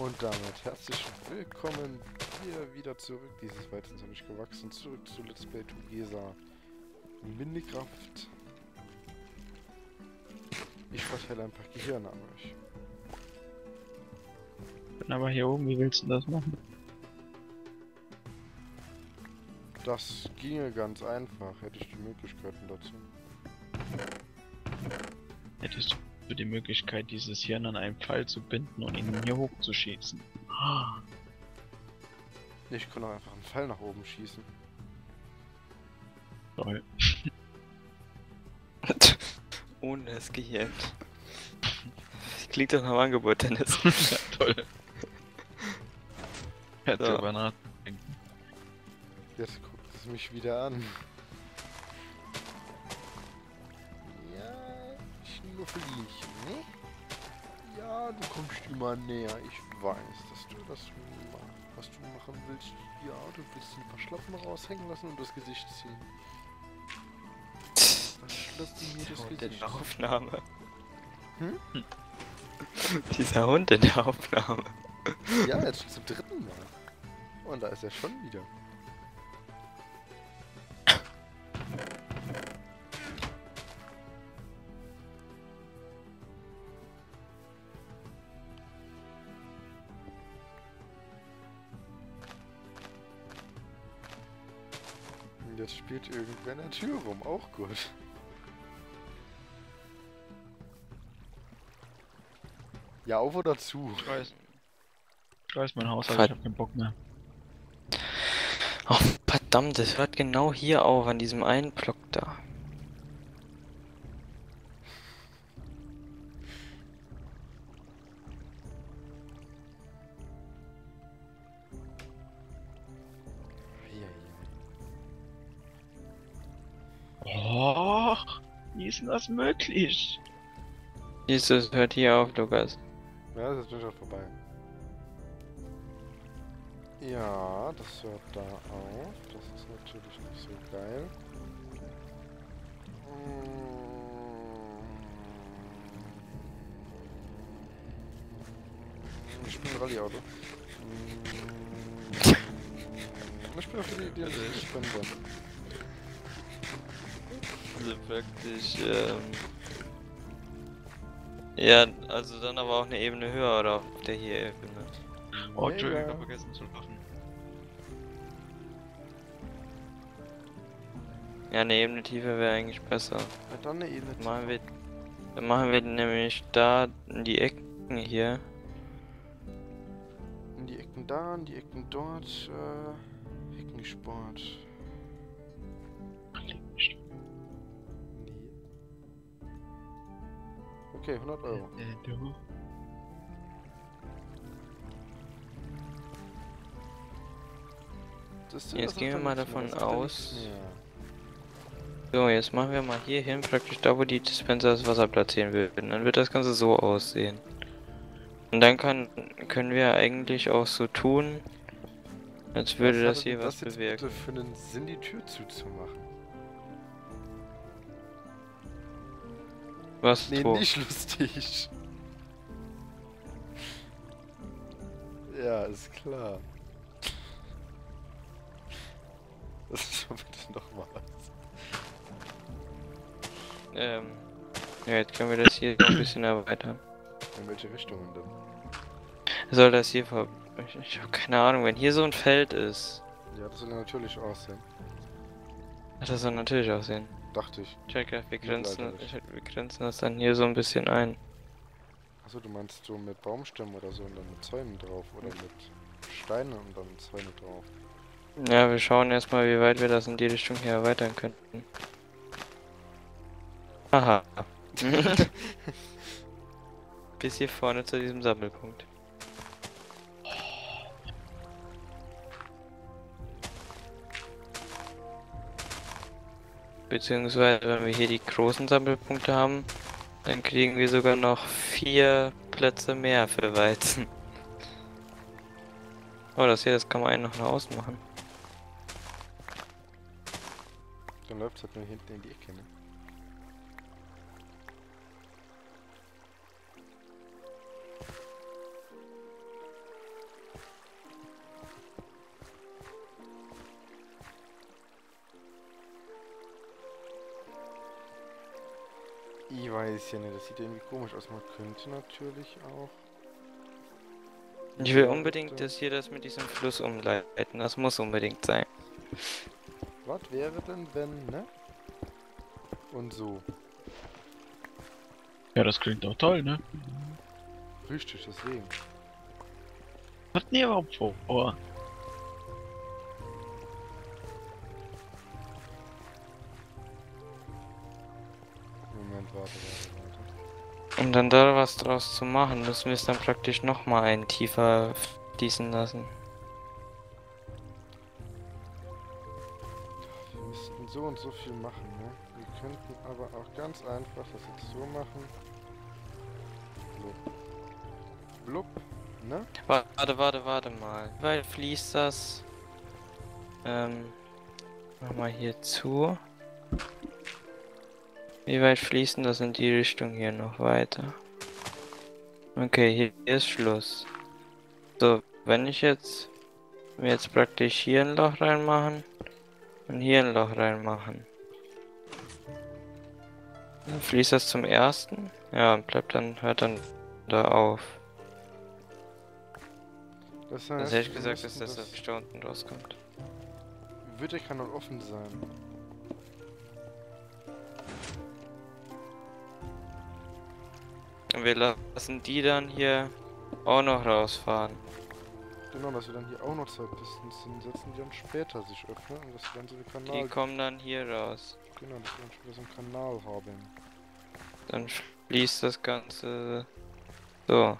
Und damit herzlich willkommen hier wieder zurück. Dieses Weiteren habe ich gewachsen. Zurück zu Let's Play Tugesa Minecraft. Ich verteile ein paar Gehirne an euch. Bin aber hier oben, wie willst du das machen? Das ginge ganz einfach, hätte ich die Möglichkeiten dazu. Hättest du die Möglichkeit, dieses Hirn an einen Pfeil zu binden und ihn hier hochzuschießen? Ich kann auch einfach einen Pfeil nach oben schießen. Toll. Ohne das Gehirn. Klingt doch nach einem Angebot, Dennis. Ja, toll. Hätte So. aber nachdenken. Jetzt guckt es mich wieder an. Ja, Schnuffelchen, ne? Ja, du kommst immer näher. Ich weiß, dass du das was du machen willst. Ja, du willst ein paar Schlappen raushängen lassen und das Gesicht ziehen. Was schlappen mir das Hund in Gesicht? der Aufnahme. Hm? Dieser Hund in der Aufnahme. Ja, jetzt schon zum dritten Mal. Und da ist er schon wieder. Und jetzt spielt irgendwer in der Tür rum, auch gut. Ja, auf oder zu? Ich weiß mein Haus, Ver- aber ich hab keinen Bock mehr. Oh, verdammt, das hört genau hier auf, an diesem einen Block da. Oh, wie ist denn das möglich? Dieses hört hier auf, Lukas. Ja, das ist durchaus vorbei. Ja, das hört da auf. Das ist natürlich nicht so geil. Ich bin ein Rallye-Auto. Ich bin für die Idee, ich bin da. Also praktisch, ja, also dann aber auch eine Ebene höher oder auf der hier Ebene. Oh, Entschuldigung, ich Mega. hab vergessen zu lachen. Ja, eine Ebene tiefer wäre eigentlich besser. Ja, dann eine Ebene. Dann machen wir nämlich da in die Ecken hier. In die Ecken da, in die Ecken dort. Heckensport. Nee. Okay, 100 Euro. Du. Jetzt gehen wir mal davon aus. Ja. So, jetzt machen wir mal hier hin, praktisch da, wo die Dispenser das Wasser platzieren würden. Dann wird das Ganze so aussehen. Und dann können wir eigentlich auch so tun, als würde das hier was jetzt bewirken. bitte für einen Sinn, die Tür zuzumachen? Was Nee, tun? nicht lustig. Ja, ist klar. Das ist doch bitte nochmal. Ja, jetzt können wir das hier so ein bisschen erweitern. In welche Richtungen denn? Soll das hier ver... Ich habe keine Ahnung, wenn hier so ein Feld ist. Ja, das soll ja natürlich aussehen. Das soll natürlich aussehen. Dachte ich. Checker, wir Mittelalterlich. grenzen das dann hier so ein bisschen ein. Achso, du meinst so mit Baumstämmen oder so und dann mit Zäunen drauf oder mit Steinen und dann Zäune drauf. Ja, wir schauen erstmal, wie weit wir das in die Richtung hier erweitern könnten. Aha. Bis hier vorne zu diesem Sammelpunkt. Beziehungsweise, wenn wir hier die großen Sammelpunkte haben, dann kriegen wir sogar noch 4 Plätze mehr für Weizen. Oh, das hier, das kann man einen noch nach außen machen. Dann läuft es halt nur hinten in die Ecke, ne? Ich weiß ja nicht, das sieht irgendwie komisch aus. Man könnte natürlich auch... Ich will unbedingt das hier das mit diesem Fluss umleiten. Das muss unbedingt sein. Was wäre denn, wenn, ne? Und so. Ja, das klingt doch toll, ne? Richtig, deswegen. Was habt ihr überhaupt vor? Moment, warte. Um dann da was draus zu machen, müssen wir es dann praktisch nochmal einen tiefer fließen lassen. Wir müssten so und so viel machen, ne? Wir könnten aber auch ganz einfach das jetzt so machen. Blub. Blub, ne? Warte mal. Wie weit fließt das? Mach mal hier zu. Wie weit fließen das in die Richtung hier noch weiter? Okay, hier ist Schluss. So, wenn ich jetzt mir jetzt praktisch hier ein Loch reinmachen und hier ein Loch reinmachen. Dann fließt das zum ersten. Ja, und hört dann da auf. Das Das heißt, hätte ich wir gesagt, dass müssten das da unten rauskommt. Wird der Kanal offen sein? Und wir lassen die dann hier auch noch rausfahren. Genau, dass wir dann hier auch noch zwei Pistons hinsetzen, die dann später sich öffnen und dass wir dann so einen Die Kanal... kommen dann hier raus. Genau, dass wir dann schon wieder so einen Kanal haben. Dann fließt das Ganze so.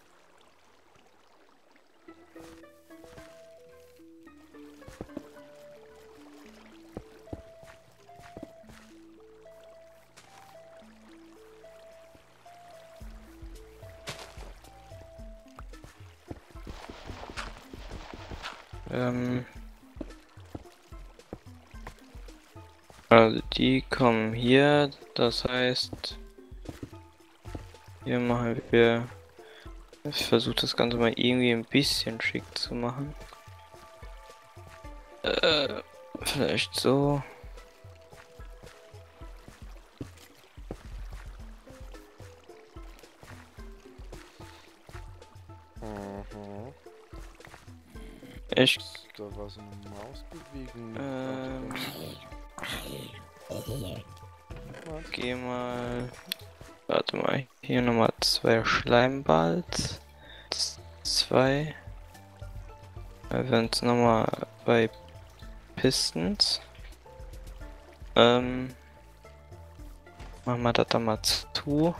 Also die kommen hier, das heißt, hier machen wir, ich versuche das Ganze mal irgendwie ein bisschen schick zu machen. Vielleicht so. Mhm. Ich Da war so eine Mausbewegung. geh mal. Warte mal, hier nochmal 2 Schleimballs. 2. Wir werden es nochmal bei Pistons. Machen wir das da mal zu.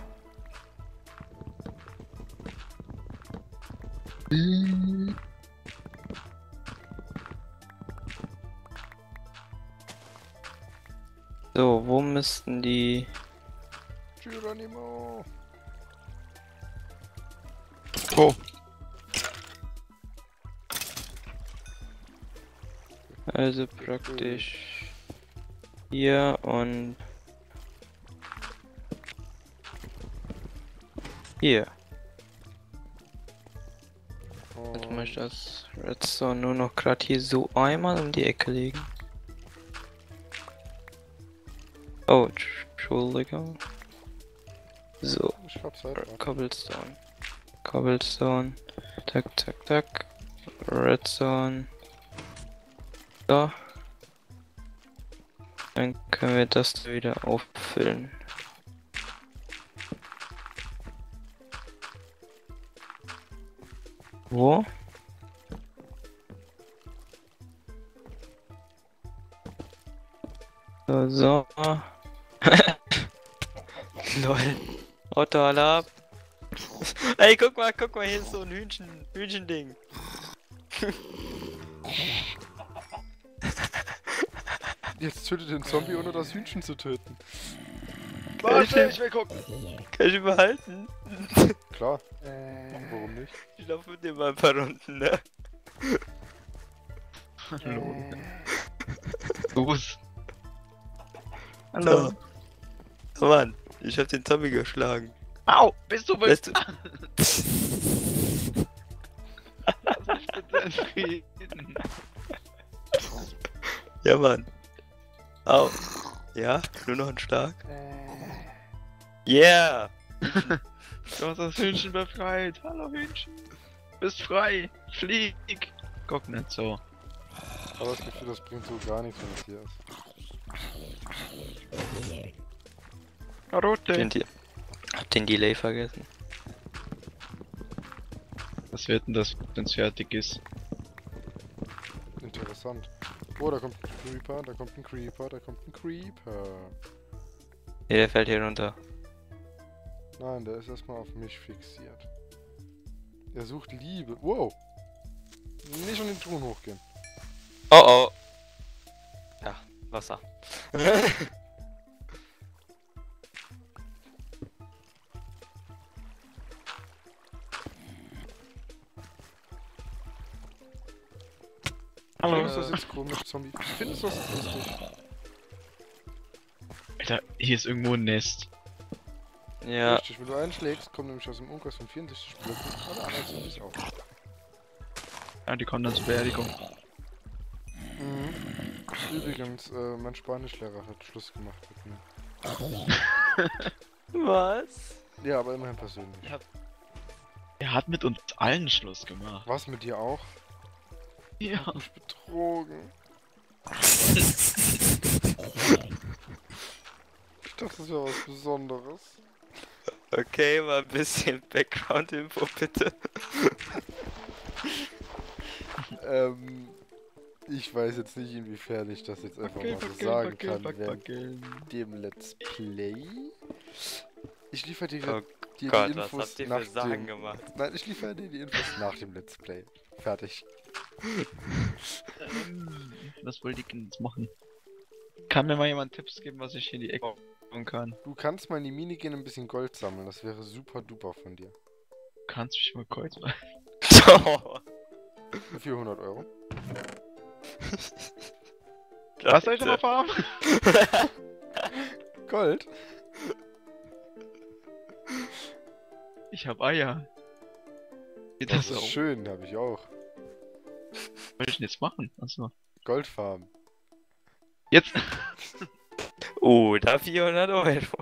So, wo müssten die... Geronimo! Oh, Also praktisch hier und hier. Jetzt möchte ich das Redstone nur noch gerade hier so einmal um die Ecke legen. Oh, Entschuldigung. So, Ich hab's halt. Cobblestone. Cobblestone. Tak, tak, tak. Redstone. So. Dann können wir das wieder auffüllen. Wo? So. Lol. Otto, alle ab. Ey, guck mal, hier ist so ein Hühnchending. Jetzt tötet den Zombie, ohne das Hühnchen zu töten. Warte, ich will gucken. Kann ich behalten? Klar. Warum nicht? Ich laufe mit dir mal ein paar Runden, ne? hallo. Los. Hallo. Oh Mann, ich hab den Zombie geschlagen. Au, bist du Lässt bitte? du... Lass mich bitte in Frieden. Ja, Mann. Au. Ja, nur noch ein Schlag. Yeah! Du hast das Hühnchen befreit. Hallo Hühnchen. Bist frei. Flieg. Guck nicht so. Aber das Gefühl, das bringt so gar nichts, wenn es hier ist. Rote. Hab den Delay vergessen. Was wird denn das, wenn es fertig ist? Interessant. Oh, da kommt ein Creeper, da kommt ein Creeper, da kommt ein Creeper. Ja, der fällt hier runter. Nein, der ist erstmal auf mich fixiert. Er sucht Liebe. Wow! Nicht schon den Ton hochgehen. Oh oh! Ja, Wasser. Hallo. Findest du das jetzt komisch, Zombie? Findest du das jetzt lustig? Alter, hier ist irgendwo ein Nest. Ja, Richtig, wenn du einschlägst, kommt nämlich aus dem Umkreis von 64 Blöcken alle anderen Zombies auf. Ja, die kommen dann zur Beerdigung. Mhm. Übrigens, mein Spanischlehrer hat Schluss gemacht mit mir. was? Ja, aber immerhin persönlich. Ja. Er hat mit uns allen Schluss gemacht. Was mit dir auch? Ja. Hat mich betrogen. Ich dachte, das wäre was Besonderes. Okay, mal ein bisschen Background-Info bitte. Ich weiß jetzt nicht, inwiefern ich das jetzt einfach mal so sagen kann während dem Let's Play. Ich liefere dir, Oh dir Gott, die was Infos habt ihr nach für Sachen dem... gemacht? Nein, ich liefere dir die Infos nach dem Let's Play. Fertig. Was wollte ich denn jetzt machen? Kann mir mal jemand Tipps geben, was ich hier in die Ecke machen kann? Du kannst mal in die Minigame ein bisschen Gold sammeln. Das wäre super duper von dir. Kannst mich mal kurz mal. Für 400 Euro. Was soll ich nochmal farmen? Gold? Ich hab Eier. Geht Das das ist auch? schön, habe ich auch. Was soll ich denn jetzt machen? Achso. Goldfarben. Jetzt! Oh, da 400 Euro.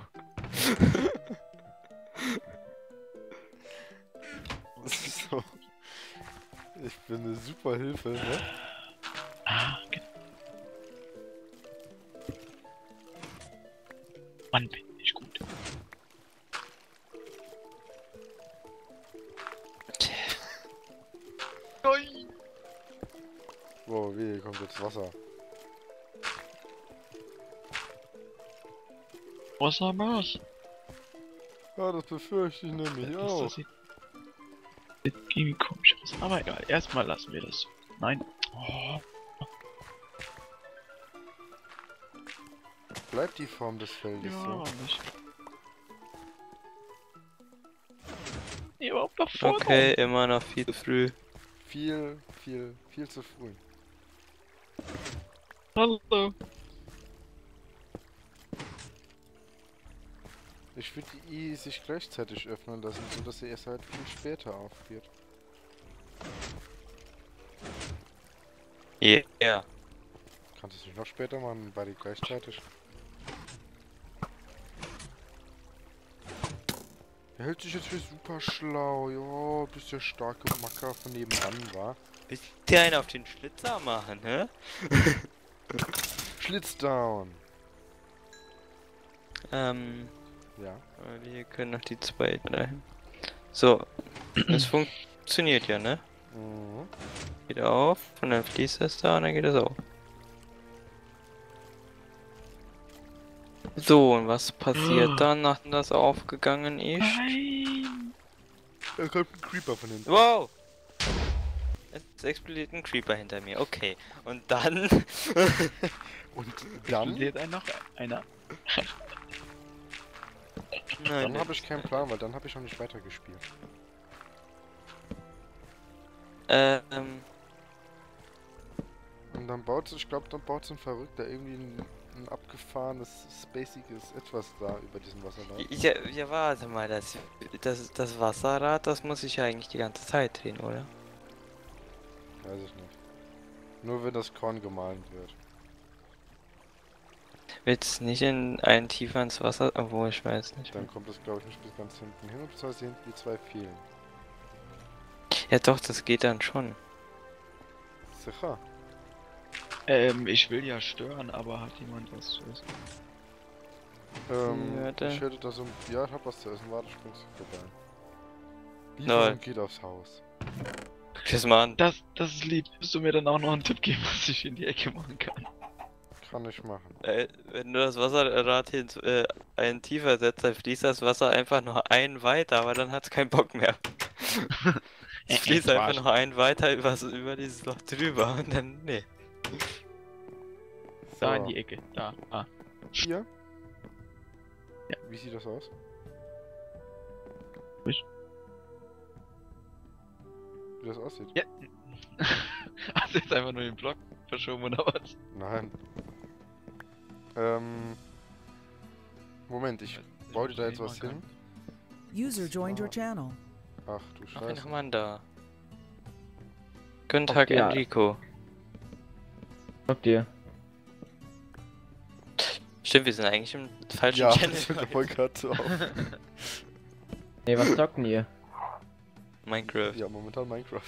So. Ich bin eine super Hilfe, ne? Ah, okay. Mann, bin ich gut. Wow, wie, hier kommt jetzt Wasser. Wassermarsch! Ja, das befürchte ich nämlich auch. Das sieht irgendwie komisch aus. Aber egal, erstmal lassen wir das so. Nein. Oh. Bleibt die Form des Feldes Ja, so? nicht. Überhaupt noch vor. Okay, immer noch viel zu früh. Viel zu früh. Hallo. Ich würde die sich gleichzeitig öffnen lassen, sodass sie erst halt viel später aufgeht. Yeah. Kannst du es nicht noch später machen, beide gleichzeitig? Er hält sich jetzt für super schlau. Ja, bist der starke Macker von nebenan, wa? Willst du dir einen auf den Schlitzer machen, hä? Schlitzdown! Ja. Wir können noch die zwei dahin. So, es funktioniert ja, ne? Mhm. Geht auf und dann fließt es da und dann geht es auf. So, und was passiert dann, nachdem das aufgegangen ist? Nein. Da kommt ein Creeper von hinten. Wow! Es explodiert ein Creeper hinter mir, okay. Und dann... Und dann? Explodiert noch einer. Nein, Dann habe ich keinen Plan, weil dann habe ich noch nicht weitergespielt. Und dann baut ich glaube, dann baut so ein Verrückter irgendwie ein abgefahrenes, spaciges Etwas da über diesen Wasserlauf. ja, warte mal, das Wasserrad, das muss ich ja eigentlich die ganze Zeit drehen, oder? Weiß ich nicht. Nur wenn das Korn gemahlen wird. Willst nicht in einen tiefer ins Wasser? Obwohl, ich weiß nicht. Dann kommt das, glaube ich, nicht bis ganz hinten hin. Und das heißt, hier hinten die 2 fehlen. Ja doch, das geht dann schon. Sicher. Ich will ja stören, aber hat jemand was zu essen? Warte. Ich hätte da so ein... Ja, ich hab was zu essen. Warte, springst du vorbei. Nein. Lieferung geht aufs Haus. Guck dir das mal an. Das ist lieb. Willst du mir dann auch noch einen Tipp geben, was ich in die Ecke machen kann? Kann ich machen. Wenn du das Wasserrad einen tiefer setzt, dann fließt das Wasser einfach nur einen weiter, aber dann hat's keinen Bock mehr. Es fließt einfach noch einen weiter über dieses Loch drüber und dann, nee. Da in die Ecke. Da. Ah. Hier? Ja. Wie sieht das aus? Ich. Wie das aussieht? Ja. Hast du jetzt einfach nur den Block verschoben oder was? Nein. Moment, ich baue dir da jetzt was hin. User joined your channel. Ach du Ach, wen Scheiße. haben wir denn da? Guten Tag, ja. Enrico. Guck dir. Stimmt, wir sind eigentlich im falschen Ja, Channel. das fällt mir voll gerade auf. Ey, was zocken ihr? Minecraft. Ja, momentan Minecraft.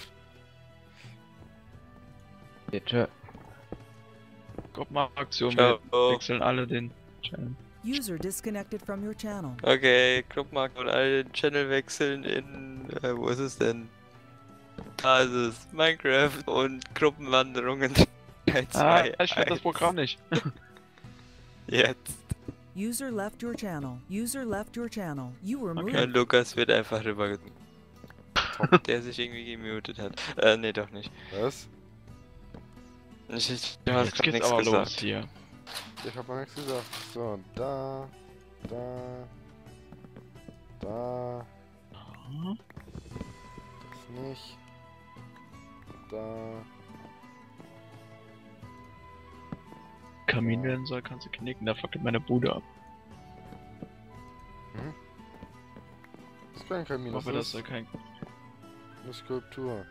Bitte. Gruppenaktion. Ciao. Wir wechseln alle den Channel. User disconnected from your channel. Okay, Clubmarkt und alle den Channel wechseln in, wo ist es denn? Da ist es, Minecraft und Gruppenwanderungen 3, 2, Ich finde das Programm nicht. Jetzt. User left your channel. User left your channel. You were Okay. moved. Und Lukas wird einfach rüber, der sich irgendwie gemutet hat. Nee, doch nicht. Was? Du hast Jetzt grad geht's nichts Oh, aber los gesagt. hier. Ich hab noch nichts gesagt. So, da. Da. Aha. Das nicht. Da. Kamin werden soll, kannst du knicken, da fackelt meine Bude ab. Das ist kein Kamin, Ich das hoffe, das ist soll kein... eine Skulptur.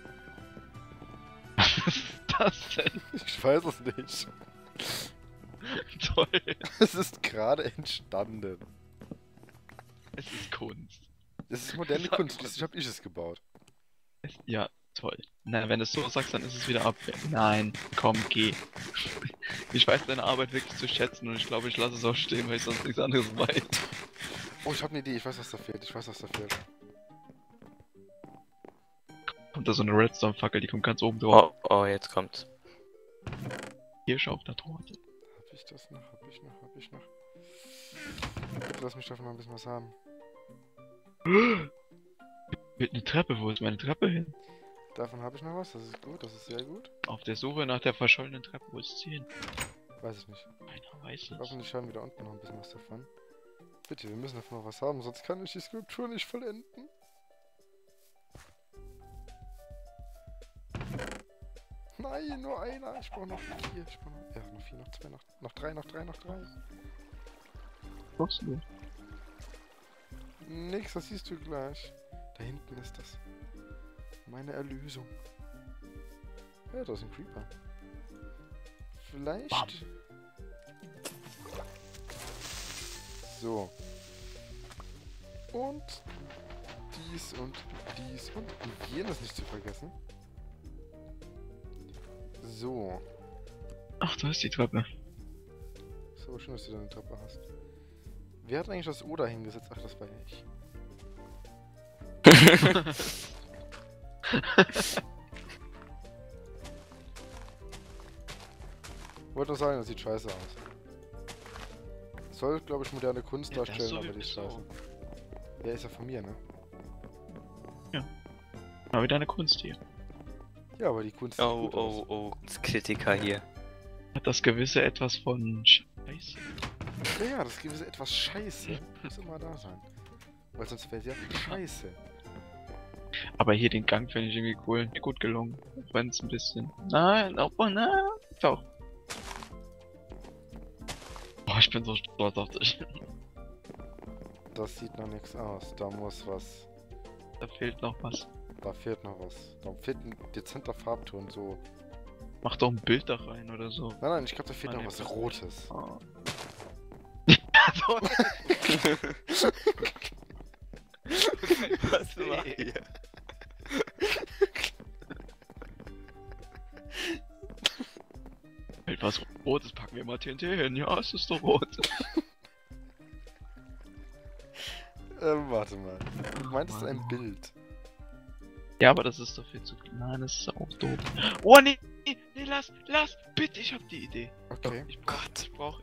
Was ist das denn? Ich weiß es nicht. Toll. Es ist gerade entstanden. Es ist Kunst. Es ist moderne Sag Kunst, mal. schließlich hab ich es gebaut. Ja, toll. Na, wenn du es so sagst, dann ist es wieder ab. Nein, komm, geh. Ich weiß deine Arbeit wirklich zu schätzen und ich glaube, ich lasse es auch stehen, weil ich sonst nichts anderes weiß. Oh, ich hab eine Idee, ich weiß, was da fehlt. Ich weiß, was da fehlt. Kommt da so eine Redstone-Fackel, die kommt ganz oben drauf. Oh, jetzt kommt's. Hier, schau auf der Torte. Hab ich das noch? Hab ich noch? Bitte lass mich davon noch ein bisschen was haben. Mit eine Treppe, wo ist meine Treppe hin? Davon habe ich noch was, das ist gut, das ist sehr gut. Auf der Suche nach der verschollenen Treppe, wo ist sie hin? Weiß ich nicht. Keiner weiß es. Hoffentlich haben wir da unten noch ein bisschen was davon. Bitte, wir müssen davon noch was haben, sonst kann ich die Skulptur nicht vollenden. Nein, nur einer. Ich brauche noch 4. Ich brauche noch... Ja, noch 4, noch 2, noch 3, noch 3, noch 3. Brauchst du? Nix, das siehst du gleich. Da hinten ist das. Meine Erlösung. Ja, da ist ein Creeper. Vielleicht... Bam. So. Und dies und jenes nicht zu vergessen. So. Ach, da ist die Treppe. So schön, dass du da eine Treppe hast. Wer hat eigentlich das O da hingesetzt? Ach, das war ja ich. Wollte nur sagen, das sieht scheiße aus. Soll, glaube ich, moderne Kunst Ja, das darstellen, aber die ist sowieso. scheiße. Ja, ist ja von mir, ne? Mal wieder eine Kunst hier. Ja, aber die Kunst sieht gut aus. Oh, das Kritiker hier. Hat das gewisse etwas von Scheiße. Ja, das gewisse etwas scheiße muss immer da sein. Weil sonst wäre es ja scheiße. Aber hier den Gang finde ich irgendwie cool. Gut gelungen. Auch wenn es ein bisschen... Nein, obwohl, na, doch. Boah, ich bin so stolz auf dich. Das sieht noch nichts aus. Da muss was. Da fehlt noch was. Da fehlt noch was. Da fehlt ein dezenter Farbton, so. Mach doch ein Bild da rein oder so. Nein, ich glaube, da fehlt Ah, noch nee, was das- Rotes. Oh. toll! Was macht ihr? Etwas Rotes packen wir mal TNT hin. Ja, es ist doch rot. Warte mal. Du meintest ein Bild. Ja, aber das ist doch viel zu klein. Nein, das ist auch doof. Oh, nee, nee, lass, bitte, ich hab die Idee. Okay. Ich brauch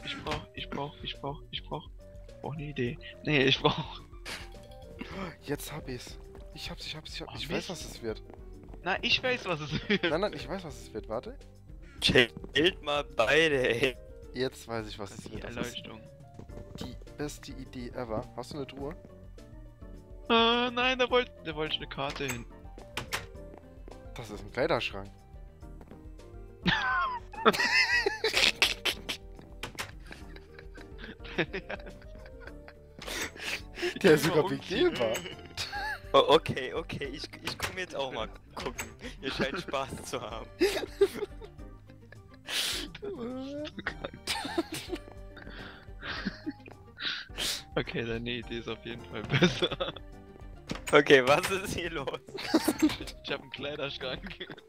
eine Idee. Nee, ich brauch. Jetzt hab ich's. Ich hab's. Oh, Ich weiß, Mist. was es wird. Na, ich weiß, was es wird. Nein, ich weiß, was es wird. Warte. Chillt mal beide, ey. Jetzt weiß ich, was es Die wird. Das ist Erleuchtung. die beste Idee ever. Hast du eine Truhe? Nein, da wollte ich eine Karte hin. Das ist ein Kleiderschrank. Der ist sogar begehbar. Oh, okay, ich komm jetzt auch mal gucken. Ihr scheint Spaß zu haben. Okay, deine Idee ist auf jeden Fall besser. Okay, was ist hier los? Ich hab einen Kleiderschrank.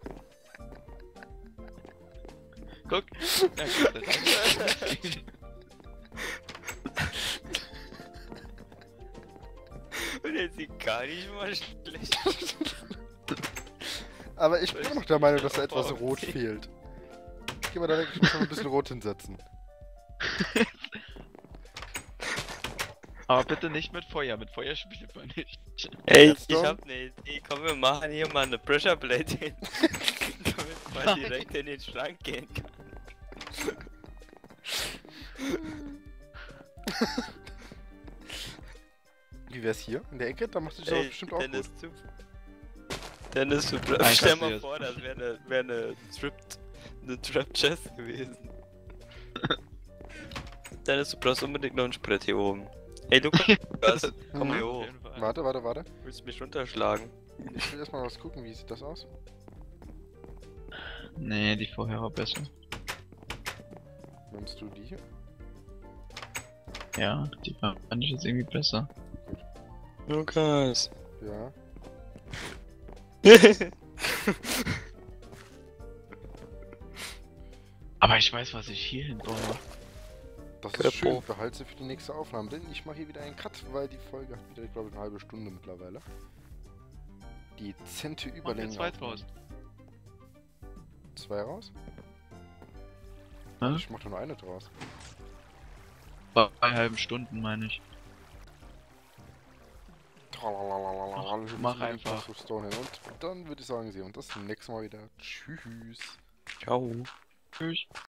Guck. Ja, Gott sei Dank. Und er sieht gar nicht mal schlecht. Aber ich bin immer noch der Meinung, dass da etwas Warum rot nicht? fehlt. Ich geh mal da weg, ich muss noch ein bisschen rot hinsetzen. Aber bitte nicht mit Feuer spielt man nicht. Ey, Jetzt ich doch. hab ne Idee. Komm, wir machen hier mal eine Pressure Plate hin. Damit man Nein. direkt in den Schrank gehen kann. Wie wär's hier? In der Ecke? Da macht sich sowas bestimmt auch gut. Dennis, Nein, stell ich mal verstehe vor, das wäre eine Trap Chest gewesen. Dennis, du brauchst unbedingt noch ein Sprint hier oben. Ey, Lukas, komm hier Auf hoch. jeden Fall. Warte. Willst du mich runterschlagen? Ich will erstmal was gucken, wie sieht das aus? Nee, die vorher war besser. Nimmst du die hier? Ja, die fand ich jetzt irgendwie besser. Lukas. Ja. Aber ich weiß, was ich hier hinbaue. Das Köpo. ist schön. Behalte sie für die nächste Aufnahme. Denn ich mache hier wieder einen Cut, weil die Folge hat wieder, glaube ich, eine halbe Stunde mittlerweile. Dezente Machen wir Überlänge. zwei draus. 2 raus? Hä? Ich mach doch nur eine draus. 2,5 Stunden meine ich. Mach einfach. Und dann würde ich sagen, sehen wir uns das nächste Mal wieder. Tschüss. Ciao. Tschüss.